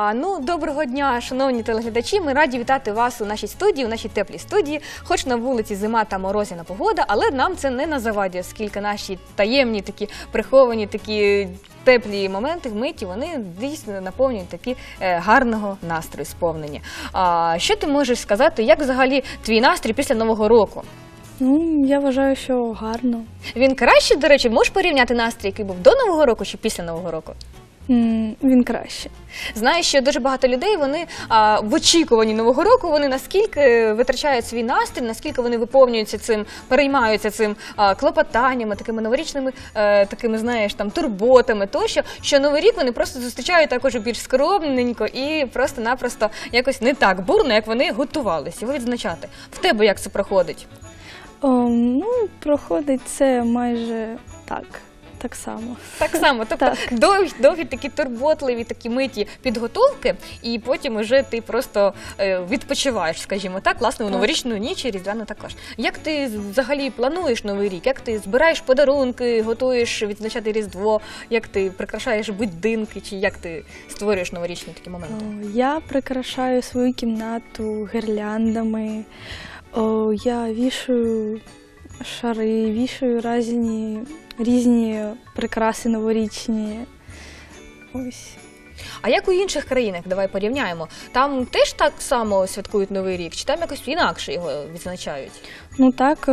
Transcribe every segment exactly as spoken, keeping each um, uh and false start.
А, ну, доброго дня, шановні телеглядачі. Ми раді вітати вас у нашій студії, у нашій теплій студії. Хоч на вулиці зима та морозяна погода, але нам це не на заваді, оскільки наші таємні, такі приховані, такі теплі моменти, миті, вони дійсно наповнюють такі е, гарного настрою, сповнені. А, що ти можеш сказати, як взагалі твій настрій після Нового року? Ну, я вважаю, що гарно. Він краще, до речі, можеш порівняти настрій, який був до Нового року чи після Нового року? М, Він краще. Знаєш, що дуже багато людей, вони а, в очікуванні Нового року, вони наскільки витрачають свій настрій, наскільки вони виповнюються цим, переймаються цим а, клопотаннями, такими новорічними, а, такими, знаєш, там, турботами тощо, що Новий рік вони просто зустрічають також більш скромненько і просто-напросто якось не так бурно, як вони готувалися його відзначати. В тебе як це проходить? О, ну, проходить це майже так. Так само. Так само, тобто так. довгі, довгі такі турботливі, такі миті підготовки, і потім вже ти просто е, відпочиваєш, скажімо так, власне, у новорічну ніч і Різдвяну також. Як ти взагалі плануєш Новий рік? Як ти збираєш подарунки, готуєш відзначати Різдво? Як ти прикрашаєш будинки, чи як ти створюєш новорічні такі моменти? О, я прикрашаю свою кімнату гірляндами, О, я вішаю шари, вішаю різні, різні прикраси новорічні. Ось. А як у інших країнах, давай порівняємо, там теж так само святкують Новий рік, чи там якось інакше його відзначають? Ну так,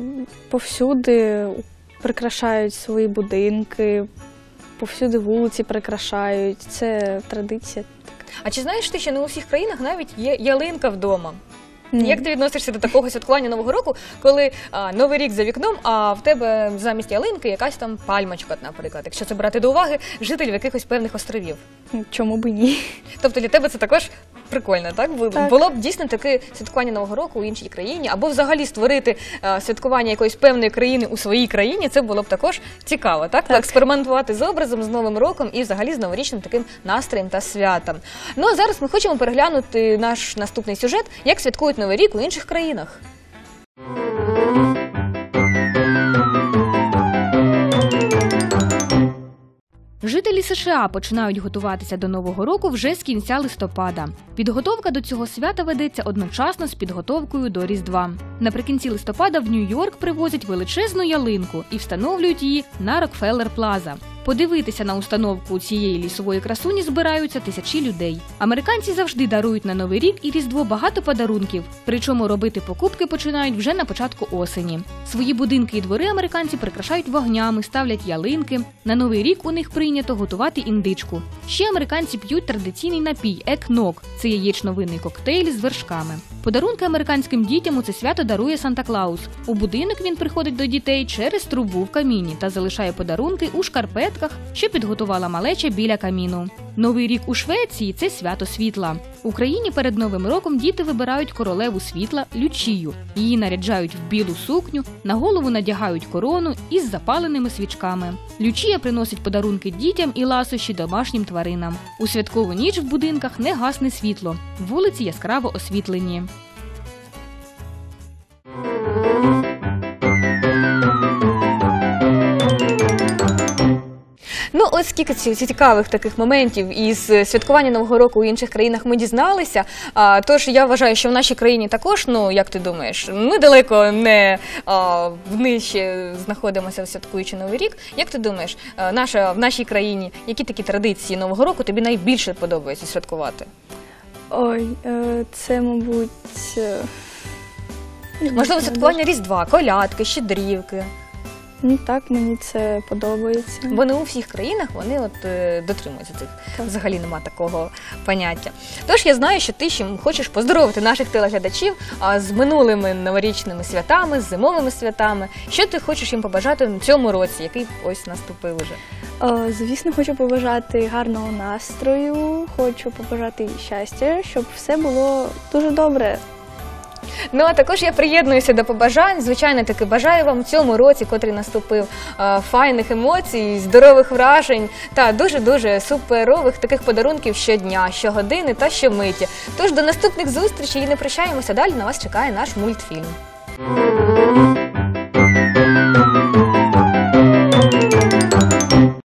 повсюди прикрашають свої будинки, повсюди вулиці прикрашають, це традиція. А чи знаєш ти, що не у всіх країнах навіть є ялинка вдома? Ні. Як ти відносишся до такого святкування Нового року, коли а, Новий рік за вікном, а в тебе замість ялинки якась там пальмочка, наприклад, якщо це брати до уваги жителів якихось певних островів? Чому б і ні? Тобто для тебе це також прикольно, так? Так. Було б дійсно таке святкування Нового року у іншій країні, або взагалі створити а, святкування якоїсь певної країни у своїй країні, це було б також цікаво, так? Так. Експериментувати з образом, з Новим роком і взагалі з новорічним таким настроєм та святом. Ну а зараз ми хочемо переглянути наш наступний сюжет, як святкують Новий рік у інших країнах. Жителі США починають готуватися до Нового року вже з кінця листопада. Підготовка до цього свята ведеться одночасно з підготовкою до Різдва. Наприкінці листопада в Нью-Йорк привозять величезну ялинку і встановлюють її на Рокфеллер-Плаза. Подивитися на установку цієї лісової красуні збираються тисячі людей. Американці завжди дарують на Новий рік і Різдво багато подарунків, причому робити покупки починають вже на початку осені. Свої будинки і двори американці прикрашають вогнями, ставлять ялинки. На Новий рік у них прийнято готувати індичку. Ще американці п'ють традиційний напій – екнок – це яєчно-винний коктейль з вершками. Подарунки американським дітям у це свято дарує Санта-Клаус. У будинок він приходить до дітей через трубу в каміні та залишає подарунки у шкарпетках, що підготувала малеча біля каміну. Новий рік у Швеції – це свято світла. В Україні перед Новим роком діти вибирають королеву світла – Лючію. Її наряджають в білу сукню, на голову надягають корону із запаленими свічками. Лючія приносить подарунки дітям і ласощі домашнім тваринам. У святкову ніч в будинках не гасне світло. Вулиці яскраво освітлені. Ну, ось скільки цікавих таких моментів із святкування Нового року у інших країнах ми дізналися. А, тож я вважаю, що в нашій країні також, ну, як ти думаєш, ми далеко не а, внижче знаходимося, святкуючи Новий рік. Як ти думаєш, а, наша, в нашій країні, які такі традиції Нового року тобі найбільше подобається святкувати? Ой, е, це, мабуть... е, Можливо, святкування Різдва, колядки, щедрівки. Ну так, мені це подобається. Бо не у всіх країнах вони от е, дотримуються цих. Так. Взагалі нема такого поняття. Тож я знаю, що ти ще хочеш поздоровити наших телеглядачів а, з минулими новорічними святами, з зимовими святами. Що ти хочеш їм побажати в цьому році, який ось наступив уже? О, звісно, хочу побажати гарного настрою, хочу побажати щастя, щоб все було дуже добре. Ну, а також я приєднуюся до побажань. Звичайно, таки бажаю вам в цьому році, котрий наступив, файних емоцій, здорових вражень та дуже-дуже суперових таких подарунків щодня, щогодини та щомиті. Тож до наступних зустрічей і не прощаємося, далі на вас чекає наш мультфільм.